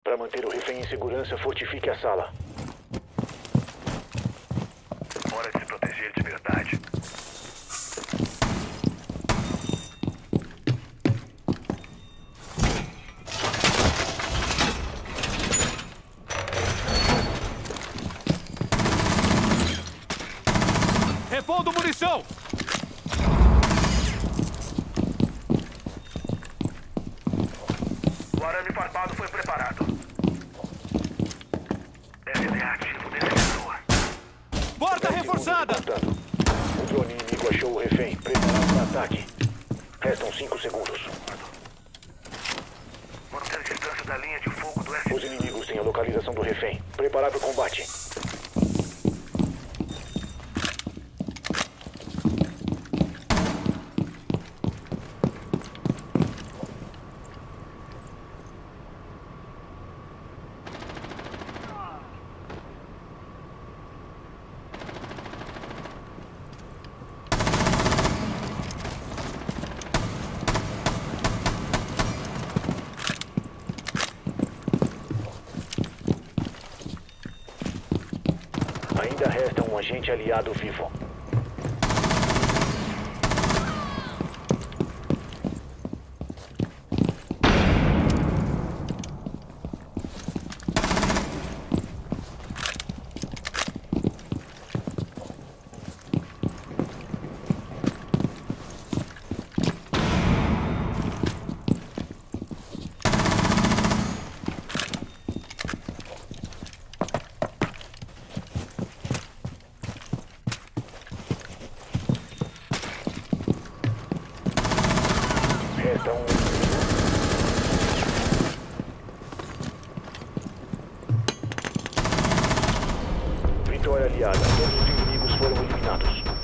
Para manter o refém em segurança, fortifique a sala. Hora de se proteger de verdade. Repondo munição! O arame farpado foi preparado. SDA ativo nesse setor. Porta 10 reforçada! segundos contando. O drone inimigo achou o refém. Preparado para ataque. Restam 5 segundos. Manter a distância da linha de fogo do Os inimigos têm a localização do refém. Preparar para o combate. Ainda resta um agente aliado vivo. Resta um. Vitória aliada. Todos os inimigos foram eliminados.